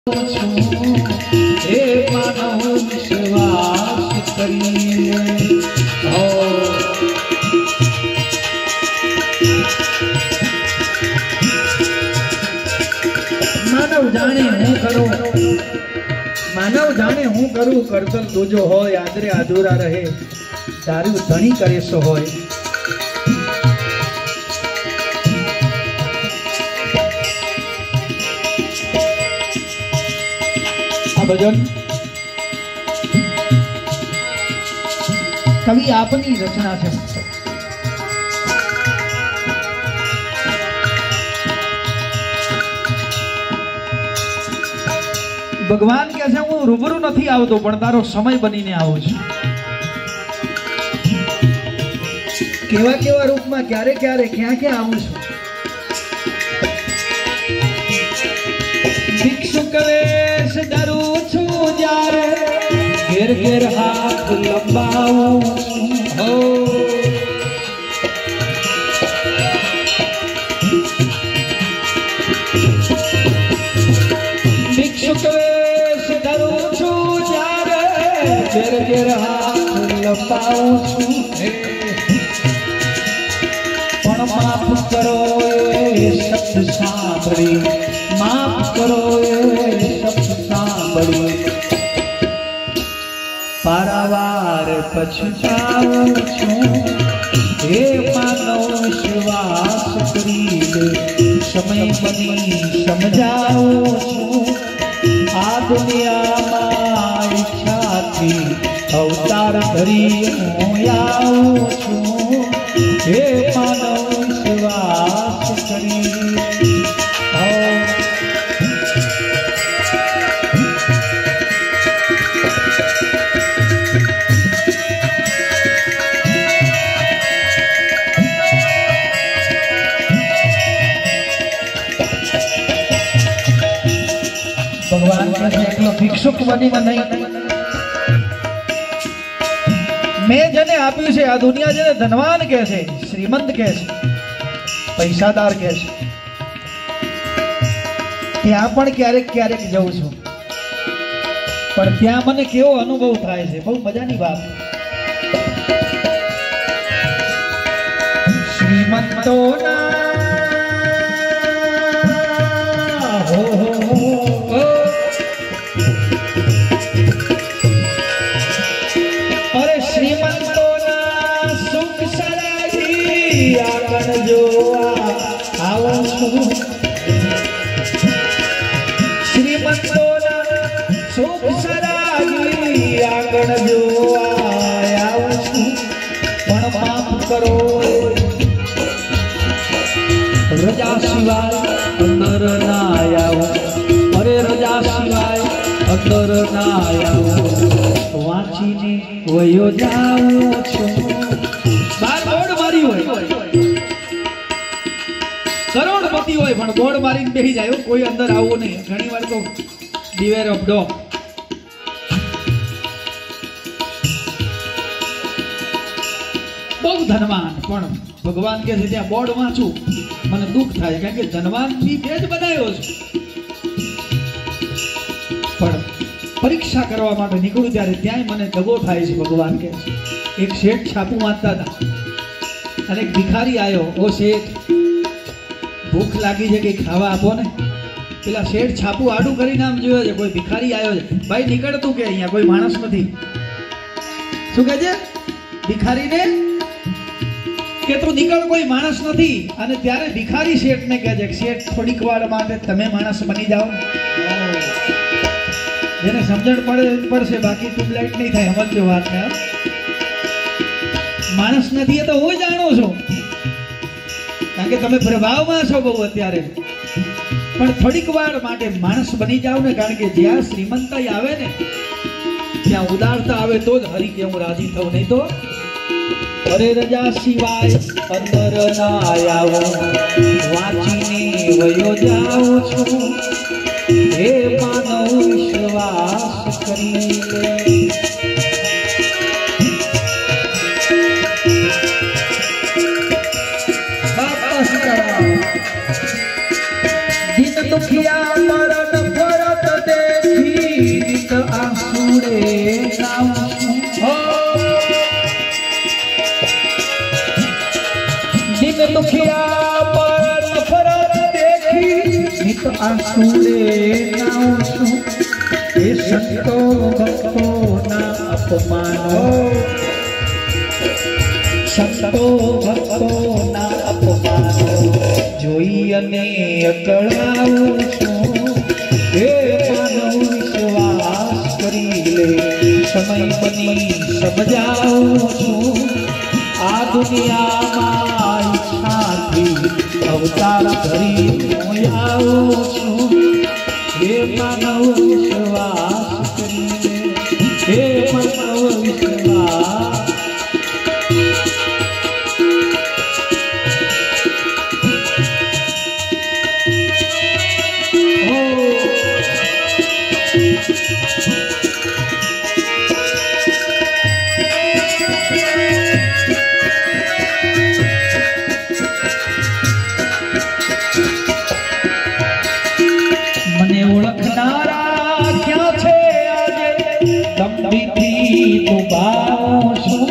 हे मानव विश्वास करिए मानव जाने हूँ करूँ करतल तुझो होय आदरे अधूरा रहे तारू धनी करे सो होय भजन कवि आपनी रचना है। भगवान कहते हूँ रूबरू नहीं आवतो पण तारो समय बनीने आवो छे। केवा केवा रूप में क्यारे क्यारे क्या क्या आवुं छुं। भिक्षुक वेश धरू छू जारे घेर घेर हाथ लंबाऊं हो भिक्षुक वेश धरू छू जारे घेर घेर हाथ लंबाऊं छू पण माफ करो ये शब्द सांभळी माफ करो ये शब्द सांभळी पारावार पछताऊं छूं हे मानव विश्वास करी ले समय बनी समझाऊं छूं आ दुनियामां इच्छाथी अवतार धरी हूँ आऊं छूं हे मानव विश्वास करी भगवान कहते भिक्षुक बनी नहीं मैं जने आप्यु छे आ दुनिया जने धनवान कहे छे श्रीमंत कहे छे पैसादार कहे छे त्यां पण क्यारेक क्यारेक जाऊं छुं पण त्यां मने केवो अनुभव थाय छे बहु मजानी बात श्रीमंतोना हो आगण जोवा आवुं छुं श्रीमंतोना सुख सरागी आगण जोवा आवुं छुं पण माफ करो रजा सिवाय अंदर ना आवुं अरे रजा सिवाय अंदर ना आवुं वांचीने वयो जाऊं छुं बार बोर्ड मारी होय करोड़पति होय पण बोर्ड मारी बेही जायो कोई अंदर आवो नहीं घणी वार तो बिवेर ऑफ डॉग बहु धनवान पण भगवान के त्या बोर्ड वांचू मने दुख थाय कारण के धनवान थी तेज बनायो छे पण परीक्षा करवा माटे निकळ्યું ત્યારે ત્યાંય મને દગો થાય છે ભગવાન કે एक शेठ छापू वांचता था अने एक भिखारी आयो ओ शेठ भूख लागी है कि खावा आपो ने पेला शेठ छापू आडू करीने आम जोयो छे कोई भिखारी आयो छे भाई निकळतुं के अहींया कोई माणस नथी शुं कहे छे भिखारी ने के तू निकळ कोई माणस नथी अने त्यारे भिखारी शेठ ने कहे छे शेठ थोड़ीक वार माटे तमे माणस बनी जाओ जेने समझण पड़शे बाकी ट्यूबलाइट नहीं थाय समजजो वात ने मानस नहीं है तो हूँ जाणु छुं कारण के तमे प्रभाव में छो बहु अत्यारे पण थोड़ीक वार माटे मानस बनी जाओ ने कारण के ज्यां श्रीमंताई आवे ने त्यां उदारता आवे तो ज हरि के हूँ राजी थऊं नहीं तो अरे रजा सिवाय अंदर ना आवो वांचीने वयो जाऊं छुं हे मानव विश्वास करी दिन दुखिया मरण भरत दे આંસુડે નાવું દિન દુખિયા પર નફરત દેખી નિત આંસુડે નાવું એ સંતો ભક્તોના અપમાનો સંતો ભક્તોના અપમાનો જોઈ અને અકળાવું છું એ માનવ વિશ્વાસ કરી લે સમય બની સમજાવું છું આ દુનિયામાં ઈચ્છાથી અવતાર ધરી હું આવું છું એ માનવ વિશ્વાસ કરી લે એ માનવ વિશ્વાસ મને ઓળખનારા ક્યાં છે આજે દંભીથી તું ભાવ છું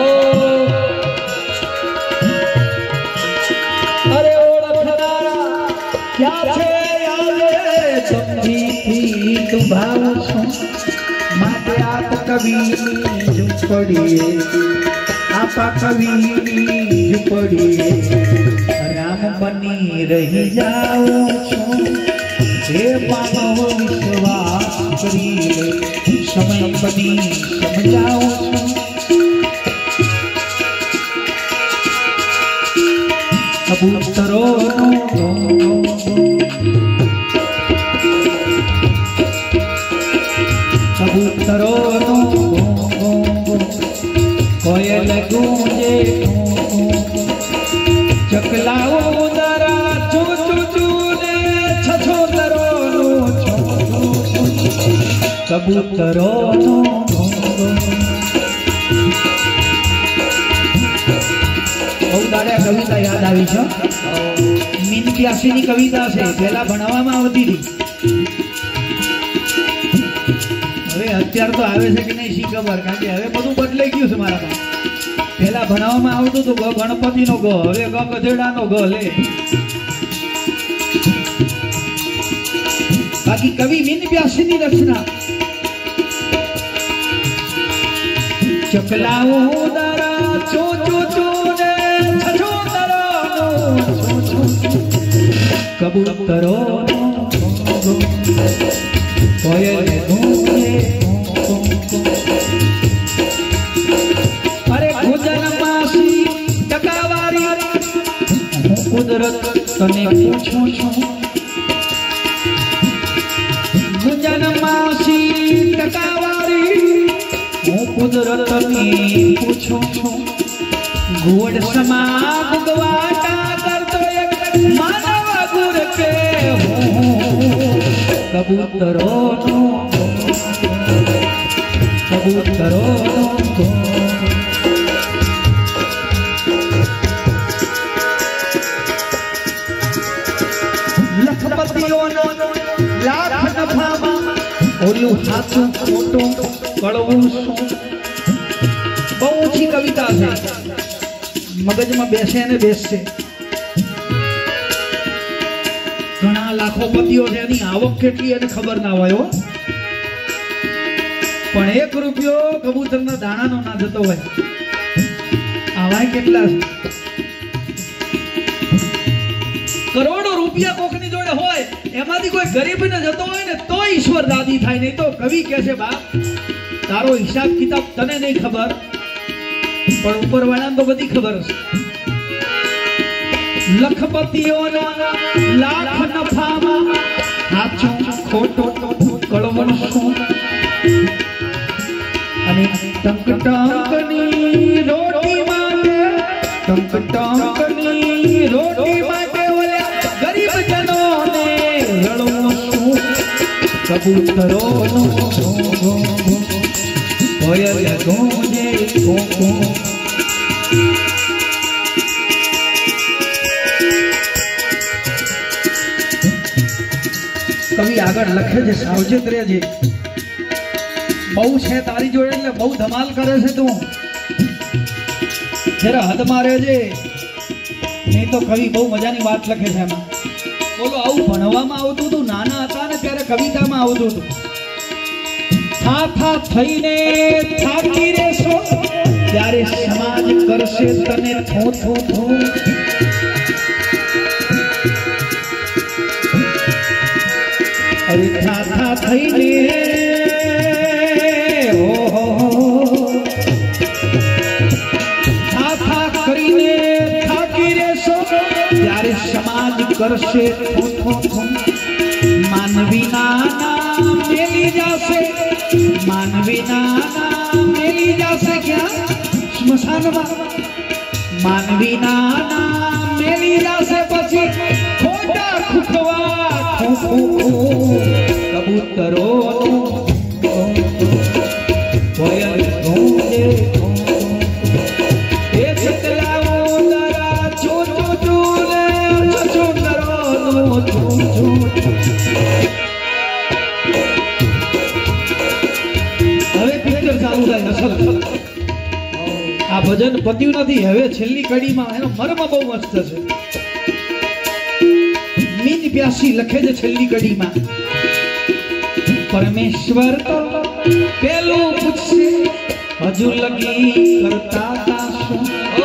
અરે ઓળખનારા ક્યાં છે આજે દંભીથી તું ભાવ છું માટે આપ કવિની ઝૂંપડીએ આપા કવિની ઝૂંપડીએ રામ બની રહી જાઉં છું हे मानव विश्वास करी ले समय बनी समझाओ कबूतरो कबूतरो कोयल गूंजे चकलाओ दरा चू चू चू कबूतरो कविता याद आई छे मीन प्यासी नी कविता से पहला भणाववामां आवती थी हवे अत्यार तो आवे छे कि नहीं शी खबर कारण के हवे बधुं बदलाई गयुं छे मारा पहला भणाववामां आवतुं तो ग गणपति नो ग हवे ग गधेड़ा नो ग ले बाकी कवि मीन प्यासी नी रचना चकलाओ दरा चो चो चो ने छछो दरा चो चो कबूतरो कोयल गूंजे अरे गुंजन मासी टकावारी हूँ कुदरत तने पूछूं छूं गुंजन मासी टकावारी हूँ कुदरत की पूछूं छूं घोड़ समाग गवाटा करतो एक मानव गुर के कबूतरो कबूतरो लखपतियों लाख नफामा ओलू हाथों खोटों कड़वू बहु ऊंची कविता है मगज में बेसे ने बेससे घणा लाखों पतियों है एनी आवक केटली एने खबर ना होय पण 1 रुपयो कबूतरना दाणानो ना जतो होय आवाय केटला करोड़ों रुपया कोकनी जोड़े होय एमांथी कोई गरीब ने जतो होय ने तो ईश्वर दादी थाय नहीं तो कवि कैसे बाप तारो हिसाब किताब तने नहीं खबर पर ऊपर वाला तो बड़ी खबर है लखपतियों लाख नफामा हाचो खोटो कळवण अने टंक टंकनी रोटी माटे टंक टंकनी रोटी माटे ओले गरीब जनों ने रड़वो कबूतरो कोयल गूंजे कोको कवि आगळ लखे छे सावचेत रहेजे बहु छे तारी जोड़े એટલે બહુ ધમાલ કરે છે તું જરા હદ મારે છે નહીં તો કવિ બહુ મજાની વાત લખે છે એમાં બોલો આવું ભણવામાં આવતું હતું નાના હતા ને ત્યારે કવિતામાં આવતું હતું થા થઈને થાકી રેસો ત્યારે સમાજ કરશે તને થો થો થો અરે થા થઈને समाज करशे मानवी नाम मेली जासे मानवी नाम मेली जासे क्या स्मशान मानवी नाम मेली जासे पछी खोटा खुखवा कबूतरो कोयल ढूंढे आ भजन पत्यु नहीं हवे छेल्ली कड़ी में एनो मर्म बहु मस्त छे मीन प्यासी लखे छे छेल्ली कड़ी में परमेश्वर तो पेलो पूछे हजू लगी करता ता शू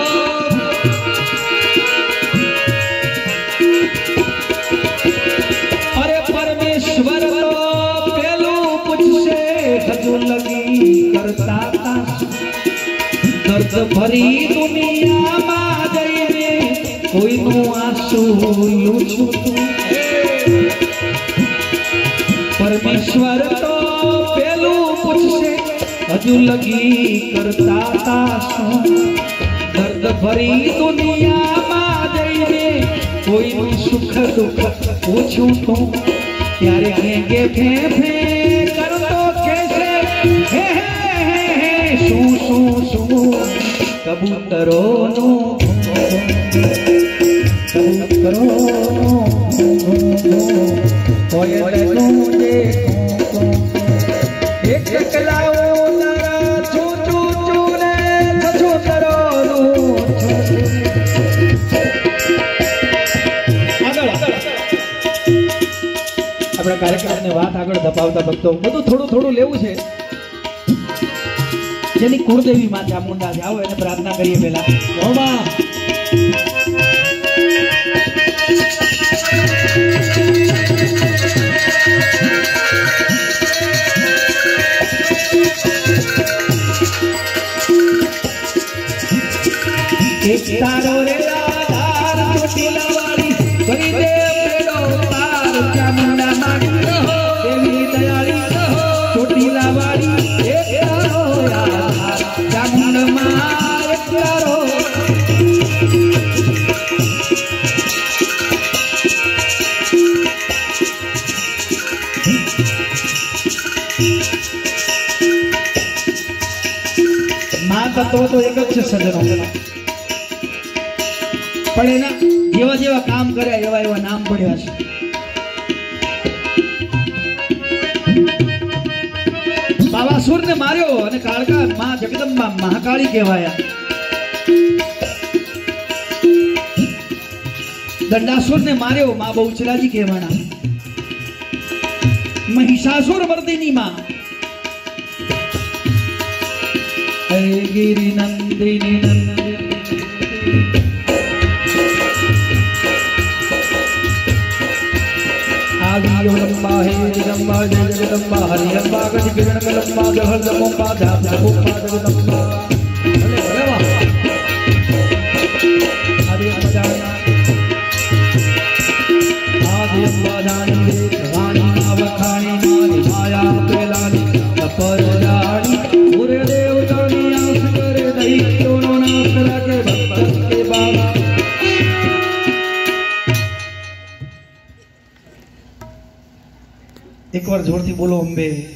अरे परमेश्वर तो पेलो पूछे हजू लगी करता ता दर्द भरी दुनिया में जईने कोई नु आंसू लूछू परमेश्वर तो पेलू पूछसे हजू लगी करता ताशू दर्द भरी दुनिया में जईने कोई नु सुख दुख पूछू तू त्यारे गेंगे फे फे कर तो कैसे हे शू शू शू कबूतरो नो कबूतरो कोयल ढूंढे एक कलाओ नरा चू चू चू ने छछो करो नो આગળ આપણા કાર્યક્રમને વાત આગળ ધપાવતા ભક્તો બધું થોડું થોડું લેવું છે જેની કુળદેવી માં ચામુંડા છે આવો એને પ્રાર્થના કરીએ પહેલા ઓમા एक तारो रे आधार छोटीला वाली करी दे पेड़ो तार चामुंडा मारी देवी दयाली छोटीला वाली एक तारो आधार चामुंडा मार एक तारो मां तत्व तो एक ज सजनो पण एना जेवा जेवा काम कर्या एवा एवा नाम पड्या छे बावासुर ने मार्यो अने काळका मां जगदंबा महाकाली कहेवाया दंडासुर ने मार्यो मां बहुचराजी कहेवाना महिषासुर मर्दिनी मां गिरि नंदिनी नंदिनी आदियोलंबा हे जगदंबा जय जगदंबा हरियंबा गज किरण कलंबा जहर जमोंबा ध्यान जमोंबा जगदंबा भले भले वाह आदियंबा आदियंबा जानी रानी अवखानी नारी माया पेलानी तपर रानी पूरे देव जानी आस करे दैत्यों नो नाश करे भक्त के बाबा एक बार जोर थी बोलो अंबे।